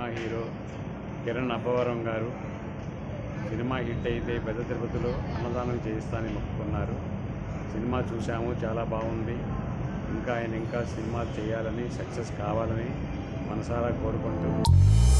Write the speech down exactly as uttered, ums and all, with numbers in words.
Cinema hero Kiran Abbavaram గారు cinema hit అయితే పెద్ద తిరుపతిలో అన్నదానం చేయిస్తానని మొక్కుకున్నారు. సినిమా చూసాము, చాలా బాగుంది. ఇంకా ఆయన ఇంకా సినిమా చేయాలని, సక్సెస్ కావాలని మనసారా కోరుకుంటూ